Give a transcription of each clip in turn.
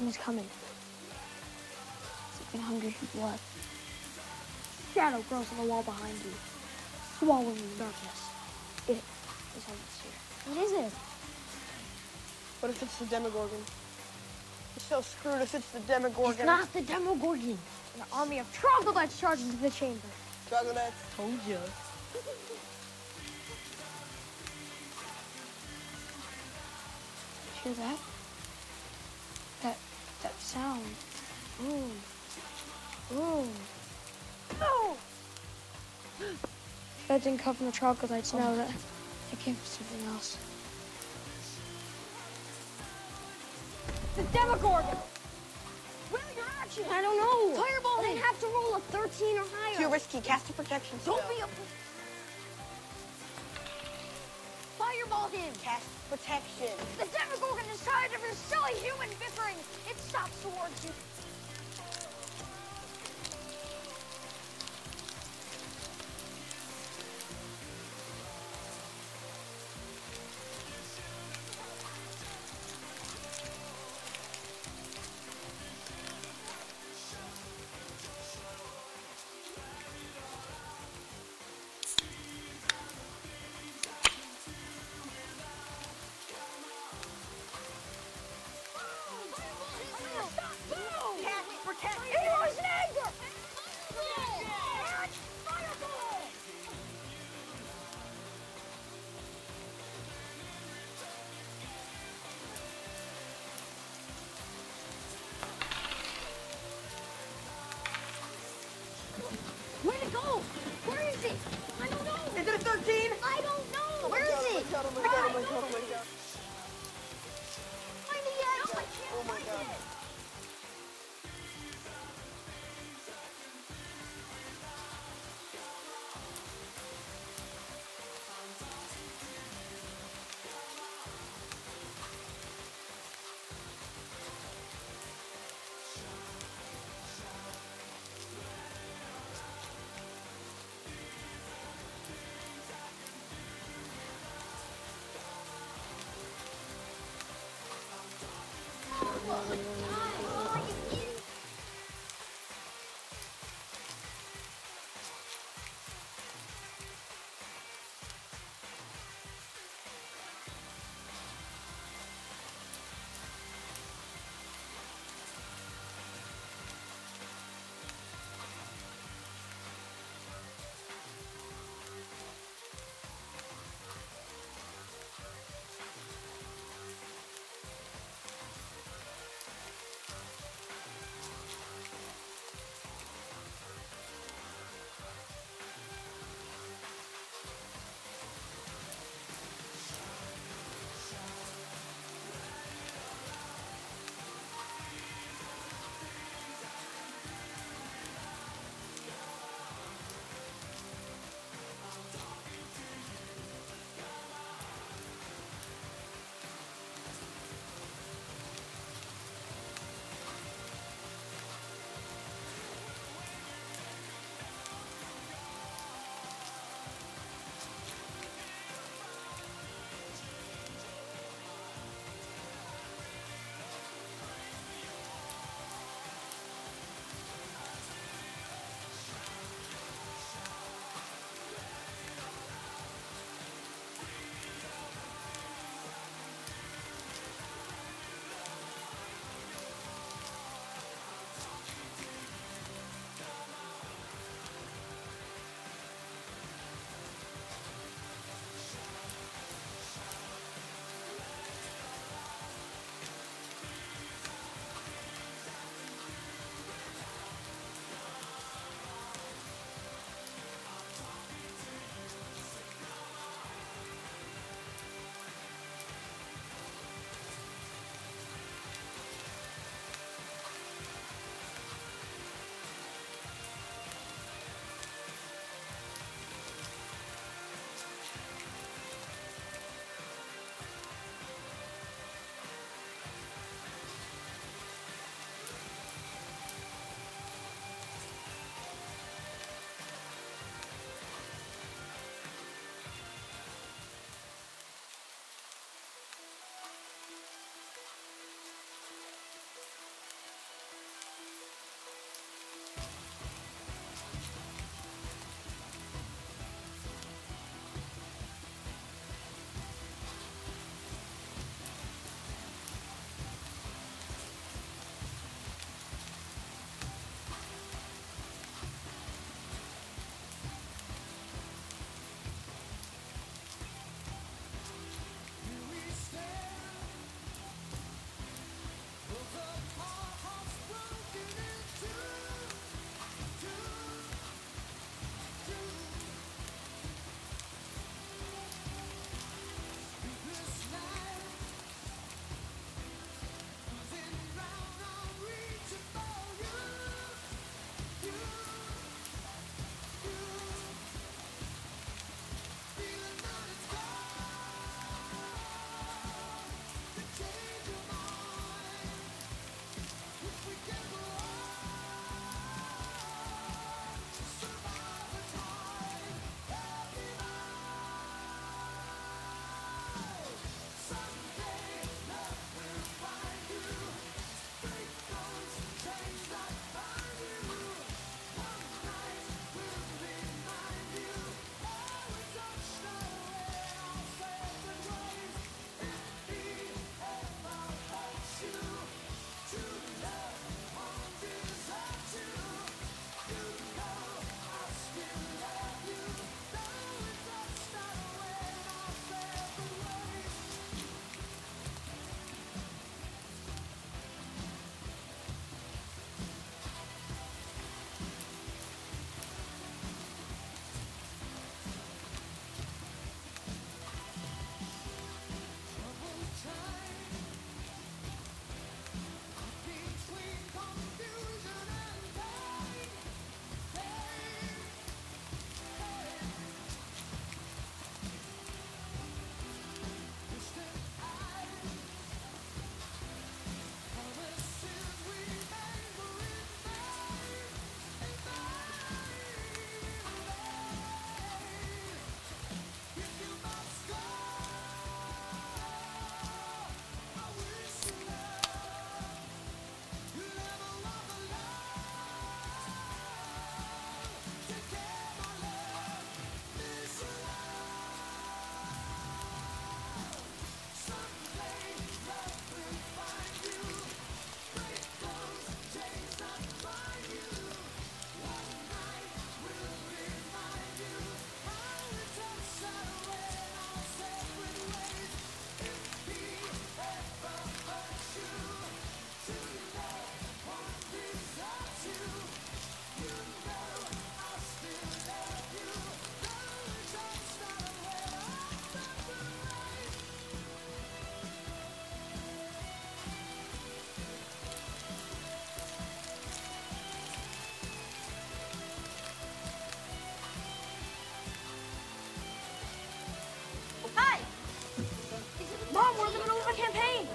Something is coming. Something hungry for blood. Shadow grows on the wall behind you, swallowing the darkness. It is almost here. What is it? What if it's the Demogorgon? We're so screwed if it's the Demogorgon. It's not the Demogorgon. An army of troglodytes charges into the chamber. Troglodytes? Told you. Hear that? That sound. Ooh. Ooh. No! That didn't come from the troglodytes. No, that came from something else. The Demogorgon! Will, your action! I don't know. Fireball! They have to roll a 13 or higher. Too risky. Cast a protection spell. Don't be a... Fireball him! Cast protection. The Demogorgon is tired of your silly human bickering. It stops towards you. Where'd it go? Where is it? I don't know. Is it a 13? I don't know. Where is it? Oh my god, oh my god, oh my god. Find it yet? I can't Oh my find god. it.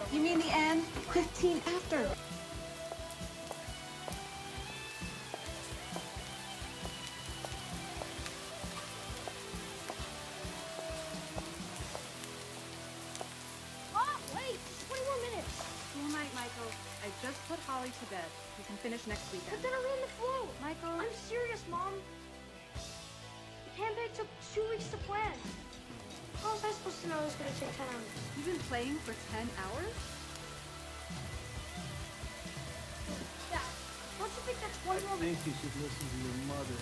You mean the end? 15 after. Mom, wait! 20 more minutes. Cool night, Michael. I just put Holly to bed. You can finish next But weekend. then I ran the float. Michael. I'm serious, Mom. The campaign took 2 weeks to plan. How was I supposed to know it was going to take 10 hours? You've been playing for 10 hours? Dad, don't you think that's one more... I think you should listen to your mother.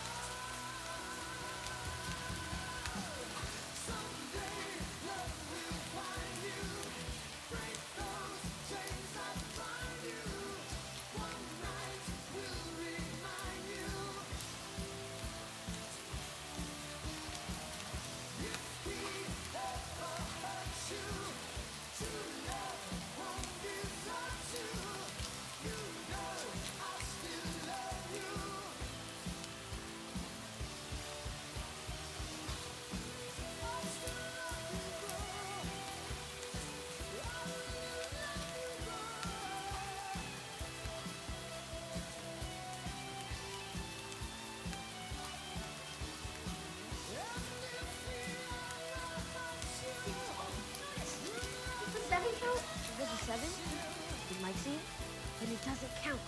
Does the 7 count? If there's a 7, you might see it, but it doesn't count.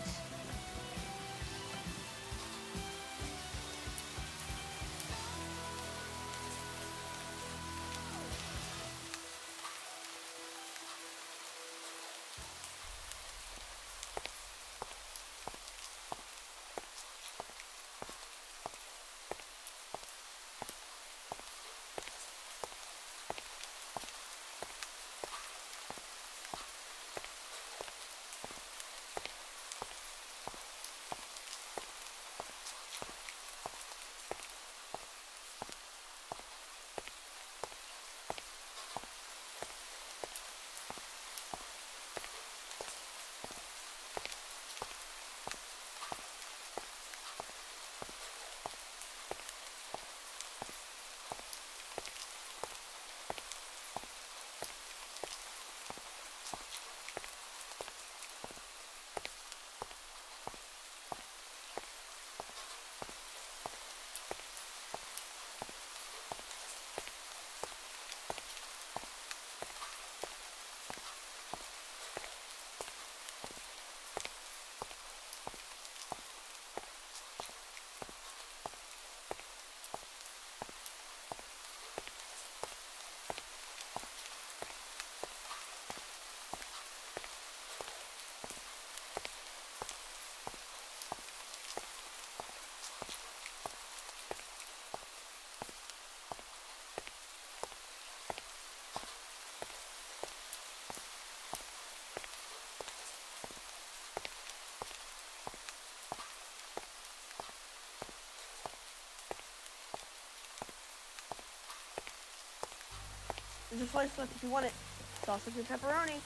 There's a slice left if you want it. Sausage and pepperoni.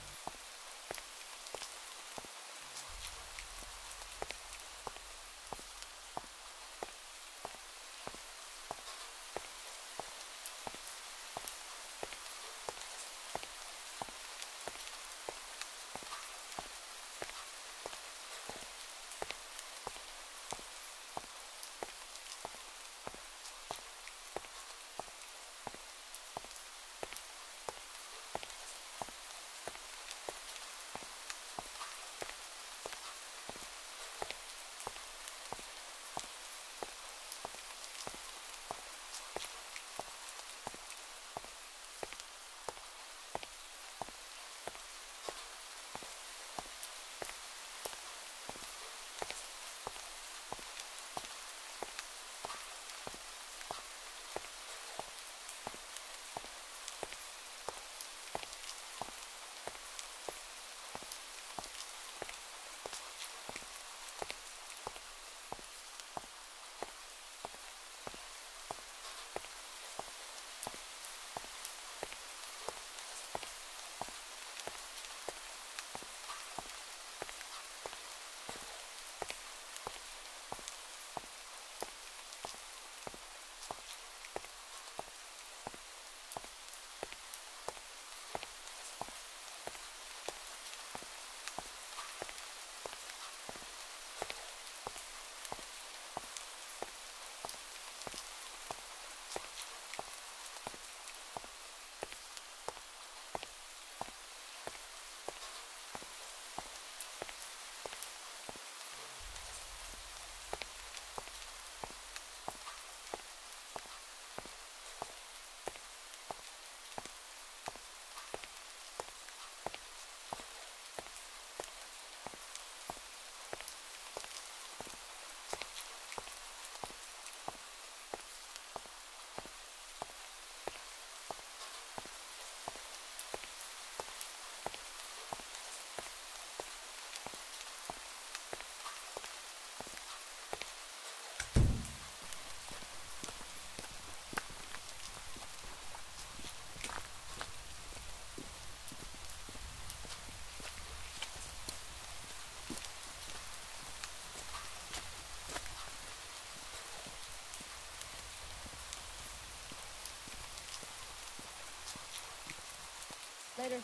Later.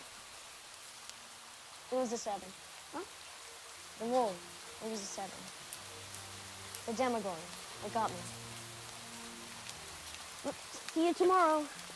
It was a 7. Huh? The roll, it was a 7. The Demogorgon, it got me. See you tomorrow.